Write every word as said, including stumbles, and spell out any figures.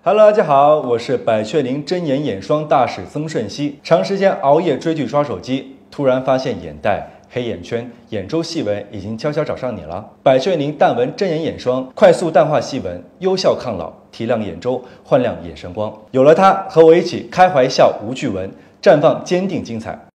Hello， 大家好，我是百雀羚真眼眼霜大使曾舜晞。长时间熬夜追剧刷手机，突然发现眼袋、黑眼圈、眼周细纹已经悄悄找上你了。百雀羚淡纹真眼眼霜，快速淡化细纹，优效抗老，提亮眼周，焕亮眼神光。有了它，和我一起开怀笑无惧纹，绽放坚定精彩。